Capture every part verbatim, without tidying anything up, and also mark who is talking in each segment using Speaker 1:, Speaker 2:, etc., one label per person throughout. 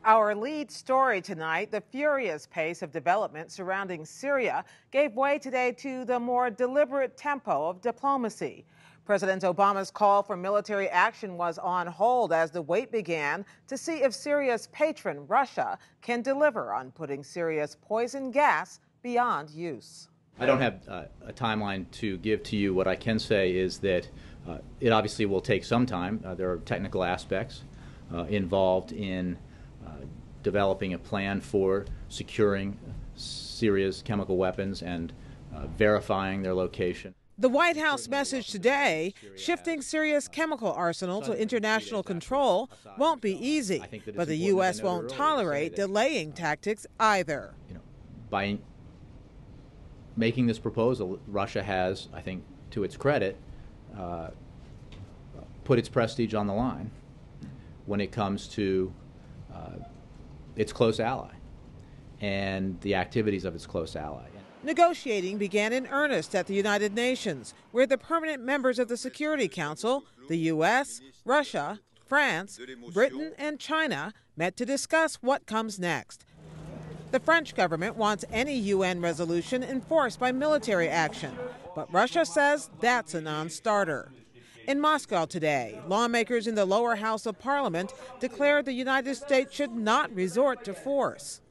Speaker 1: Our lead story tonight, the furious pace of development surrounding Syria gave way today to the more deliberate tempo of diplomacy. President Obama's call for military action was on hold as the wait began to see if Syria's patron, Russia, can deliver on putting Syria's poison gas beyond use.
Speaker 2: I don't have uh, a timeline to give to you. What I can say is that uh, it obviously will take some time. Uh, there are technical aspects uh, involved in uh, developing a plan for securing Syria's chemical weapons and uh, verifying their location.
Speaker 1: The White House message today, shifting Syria's chemical arsenal to international control, won't be easy, but the U S won't tolerate delaying tactics either.
Speaker 2: You know, by making this proposal, Russia has, I think, to its credit, uh, put its prestige on the line when it comes to uh, its close ally and the activities of its close ally.
Speaker 1: Negotiating began in earnest at the United Nations, where the permanent members of the Security Council, the U S, Russia, France, Britain, and China met to discuss what comes next. The French government wants any U N resolution enforced by military action, but Russia says that's a non-starter. In Moscow today, lawmakers in the lower house of parliament declared the United States should not resort to force.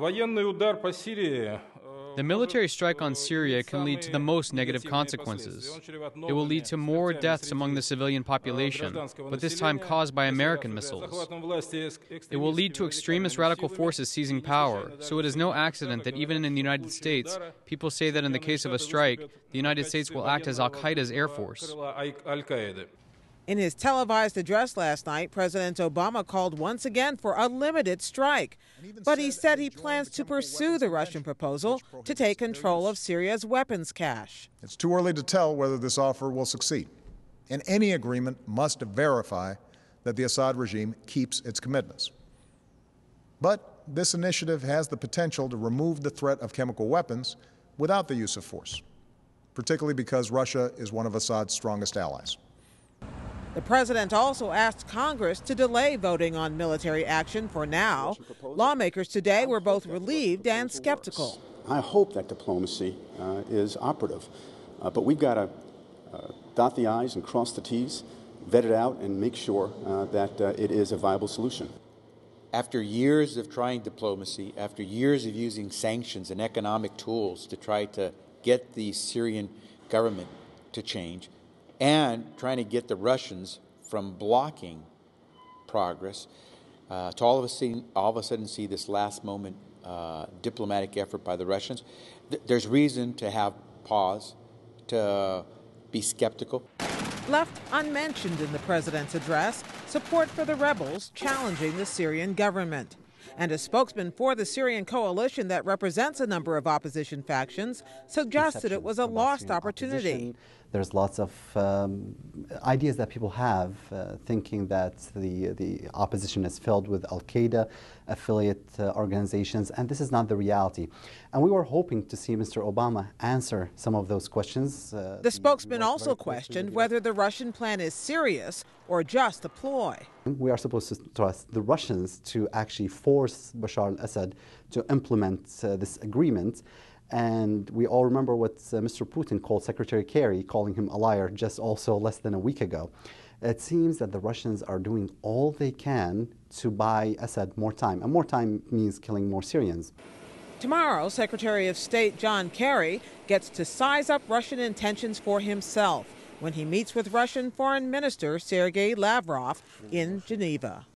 Speaker 3: The military strike on Syria can lead to the most negative consequences. It will lead to more deaths among the civilian population, but this time caused by American missiles. It will lead to extremist radical forces seizing power, so it is no accident that even in the United States, people say that in the case of a strike, the United States will act as al-Qaeda's air force.
Speaker 1: In his televised address last night, President Obama called once again for a limited strike. But he said he plans to pursue the Russian proposal to take control of Syria's weapons cache.
Speaker 4: It's too early to tell whether this offer will succeed. And any agreement must verify that the Assad regime keeps its commitments. But this initiative has the potential to remove the threat of chemical weapons without the use of force, particularly because Russia is one of Assad's strongest allies.
Speaker 1: The president also asked Congress to delay voting on military action for now. Lawmakers today were both relieved and skeptical.
Speaker 5: I hope that diplomacy uh, is operative, uh, but we've got to uh, dot the I's and cross the T's, vet it out, and make sure uh, that uh, it is a viable solution.
Speaker 6: After years of trying diplomacy, after years of using sanctions and economic tools to try to get the Syrian government to change, and trying to get the Russians from blocking progress, uh, to all of, us see, all of a sudden see this last moment uh, diplomatic effort by the Russians, th there's reason to have pause, to be skeptical.
Speaker 1: Left unmentioned in the president's address, support for the rebels challenging the Syrian government. And a spokesman for the Syrian coalition that represents a number of opposition factions suggested it was a lost opportunity.
Speaker 7: There's lots of um, ideas that people have, uh, thinking that the, the opposition is filled with al-Qaeda affiliate uh, organizations, and this is not the reality. And we were hoping to see Mister Obama answer some of those questions. Uh,
Speaker 1: the spokesman also questioned whether the Russian plan is serious or just a ploy.
Speaker 7: We are supposed to trust the Russians to actually force Bashar al-Assad to implement uh, this agreement. And we all remember what uh, Mister Putin called Secretary Kerry, calling him a liar just also less than a week ago. It seems that the Russians are doing all they can to buy Assad more time. And more time means killing more Syrians.
Speaker 1: Tomorrow, Secretary of State John Kerry gets to size up Russian intentions for himself when he meets with Russian Foreign Minister Sergei Lavrov in Geneva.